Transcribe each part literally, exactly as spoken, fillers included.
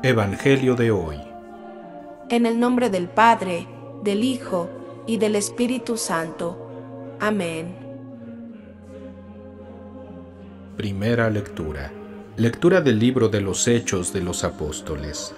Evangelio de hoy. En el nombre del Padre, del Hijo y del Espíritu Santo. Amén. Primera lectura. Lectura del libro de los Hechos de los Apóstoles.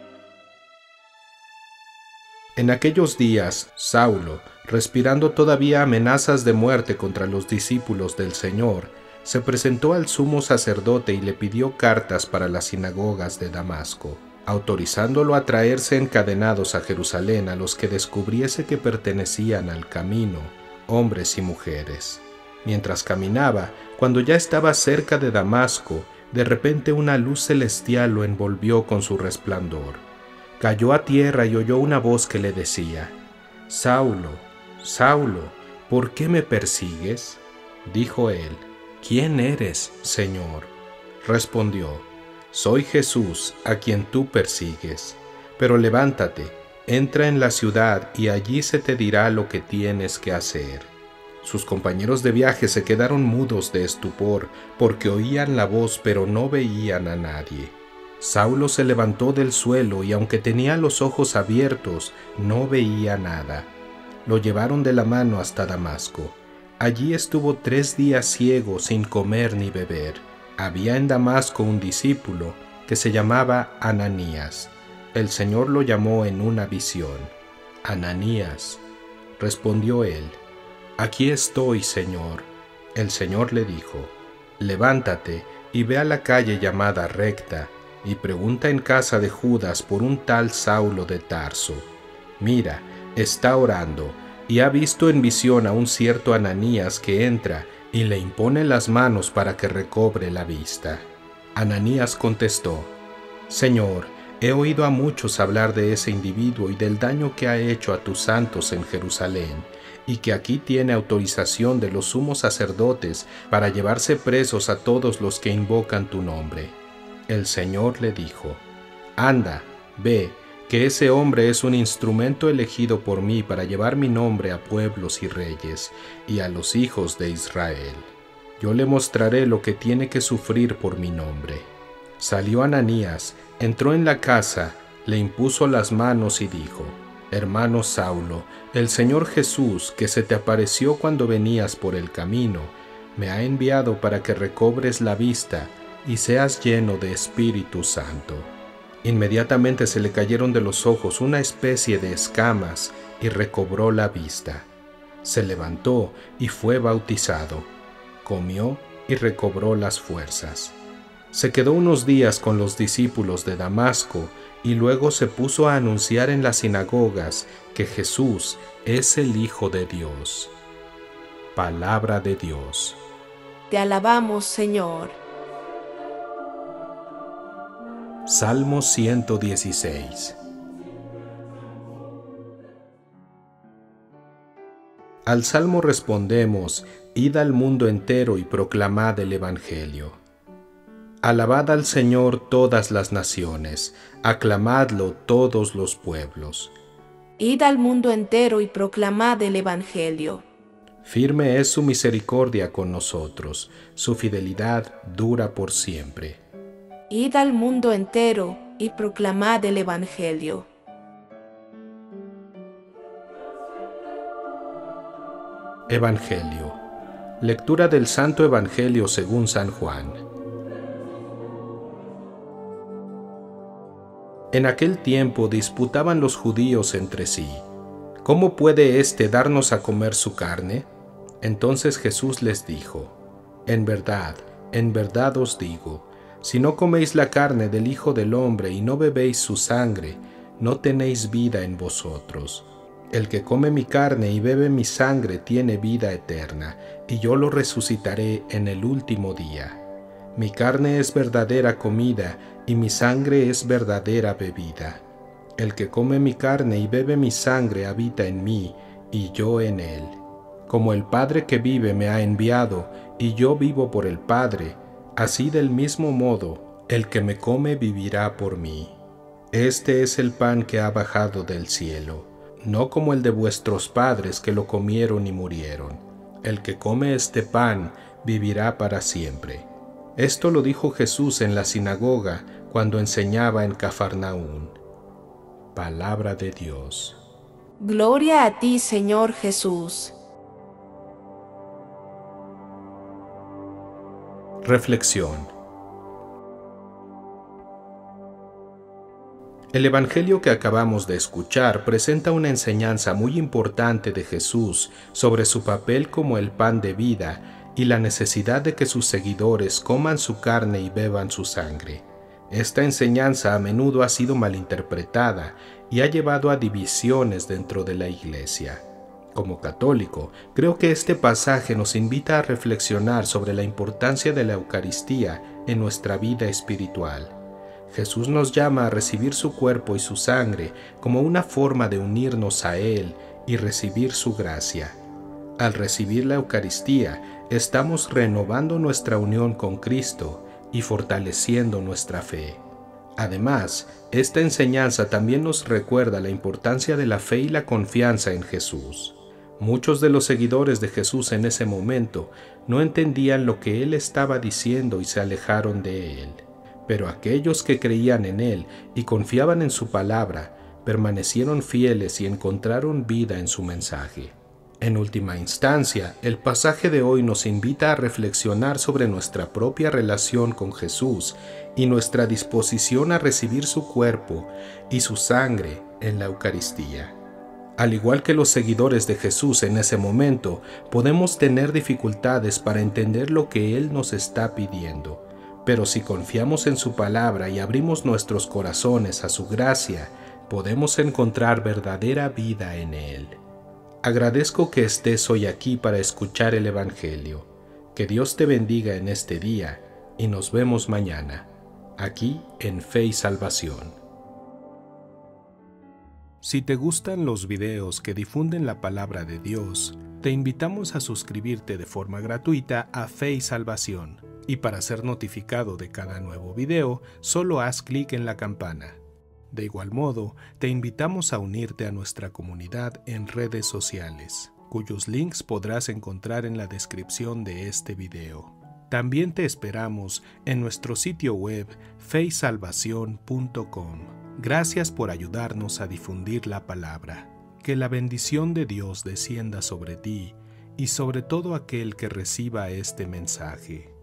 En aquellos días, Saulo, respirando todavía amenazas de muerte contra los discípulos del Señor, se presentó al sumo sacerdote y le pidió cartas para las sinagogas de Damasco, autorizándolo a traerse encadenados a Jerusalén a los que descubriese que pertenecían al camino, hombres y mujeres. Mientras caminaba, cuando ya estaba cerca de Damasco, de repente una luz celestial lo envolvió con su resplandor. Cayó a tierra y oyó una voz que le decía: «Saulo, Saulo, ¿por qué me persigues?» Dijo él: «¿Quién eres, Señor?». Respondió: «Soy Jesús, a quien tú persigues. Pero levántate, entra en la ciudad y allí se te dirá lo que tienes que hacer». Sus compañeros de viaje se quedaron mudos de estupor, porque oían la voz pero no veían a nadie. Saulo se levantó del suelo y aunque tenía los ojos abiertos, no veía nada. Lo llevaron de la mano hasta Damasco. Allí estuvo tres días ciego sin comer ni beber. Había en Damasco un discípulo que se llamaba Ananías. El Señor lo llamó en una visión. «Ananías», respondió él. «Aquí estoy, Señor». El Señor le dijo: «Levántate y ve a la calle llamada Recta y pregunta en casa de Judas por un tal Saulo de Tarso. Mira, está orando y ha visto en visión a un cierto Ananías que entra y le impone las manos para que recobre la vista». Ananías contestó: «Señor, he oído a muchos hablar de ese individuo y del daño que ha hecho a tus santos en Jerusalén, y que aquí tiene autorización de los sumos sacerdotes para llevarse presos a todos los que invocan tu nombre». El Señor le dijo: «Anda, ve, que ese hombre es un instrumento elegido por mí para llevar mi nombre a pueblos y reyes, y a los hijos de Israel. Yo le mostraré lo que tiene que sufrir por mi nombre». Salió Ananías, entró en la casa, le impuso las manos y dijo: «Hermano Saulo, el Señor Jesús, que se te apareció cuando venías por el camino, me ha enviado para que recobres la vista y seas lleno de Espíritu Santo». Inmediatamente se le cayeron de los ojos una especie de escamas y recobró la vista. Se levantó y fue bautizado. Comió y recobró las fuerzas. Se quedó unos días con los discípulos de Damasco y luego se puso a anunciar en las sinagogas que Jesús es el Hijo de Dios. Palabra de Dios. Te alabamos, Señor. Salmo ciento dieciséis. Al Salmo respondemos: «Id al mundo entero y proclamad el Evangelio». Alabad al Señor todas las naciones, aclamadlo todos los pueblos. Id al mundo entero y proclamad el Evangelio. Firme es su misericordia con nosotros, su fidelidad dura por siempre. Id al mundo entero y proclamad el Evangelio. Evangelio. Lectura del Santo Evangelio según San Juan. En aquel tiempo disputaban los judíos entre sí: «¿Cómo puede éste darnos a comer su carne?». Entonces Jesús les dijo: «En verdad, en verdad os digo, si no coméis la carne del Hijo del Hombre y no bebéis su sangre, no tenéis vida en vosotros. El que come mi carne y bebe mi sangre tiene vida eterna, y yo lo resucitaré en el último día. Mi carne es verdadera comida, y mi sangre es verdadera bebida. El que come mi carne y bebe mi sangre habita en mí, y yo en él. Como el Padre que vive me ha enviado, y yo vivo por el Padre, así del mismo modo, el que me come vivirá por mí. Este es el pan que ha bajado del cielo, no como el de vuestros padres que lo comieron y murieron. El que come este pan vivirá para siempre. Esto lo dijo Jesús en la sinagoga cuando enseñaba en Cafarnaún. Palabra de Dios. Gloria a ti, Señor Jesús. Reflexión. El Evangelio que acabamos de escuchar presenta una enseñanza muy importante de Jesús sobre su papel como el pan de vida y la necesidad de que sus seguidores coman su carne y beban su sangre. Esta enseñanza a menudo ha sido malinterpretada y ha llevado a divisiones dentro de la Iglesia. Como católico, creo que este pasaje nos invita a reflexionar sobre la importancia de la Eucaristía en nuestra vida espiritual. Jesús nos llama a recibir su cuerpo y su sangre como una forma de unirnos a Él y recibir su gracia. Al recibir la Eucaristía, estamos renovando nuestra unión con Cristo y fortaleciendo nuestra fe. Además, esta enseñanza también nos recuerda la importancia de la fe y la confianza en Jesús. Muchos de los seguidores de Jesús en ese momento no entendían lo que Él estaba diciendo y se alejaron de Él. Pero aquellos que creían en Él y confiaban en su palabra, permanecieron fieles y encontraron vida en su mensaje. En última instancia, el pasaje de hoy nos invita a reflexionar sobre nuestra propia relación con Jesús y nuestra disposición a recibir su cuerpo y su sangre en la Eucaristía. Al igual que los seguidores de Jesús en ese momento, podemos tener dificultades para entender lo que Él nos está pidiendo. Pero si confiamos en su palabra y abrimos nuestros corazones a su gracia, podemos encontrar verdadera vida en Él. Agradezco que estés hoy aquí para escuchar el Evangelio. Que Dios te bendiga en este día y nos vemos mañana, aquí en Fe y Salvación. Si te gustan los videos que difunden la palabra de Dios, te invitamos a suscribirte de forma gratuita a Fe y Salvación. Y para ser notificado de cada nuevo video, solo haz clic en la campana. De igual modo, te invitamos a unirte a nuestra comunidad en redes sociales, cuyos links podrás encontrar en la descripción de este video. También te esperamos en nuestro sitio web fe y salvación punto com. Gracias por ayudarnos a difundir la palabra. Que la bendición de Dios descienda sobre ti y sobre todo aquel que reciba este mensaje.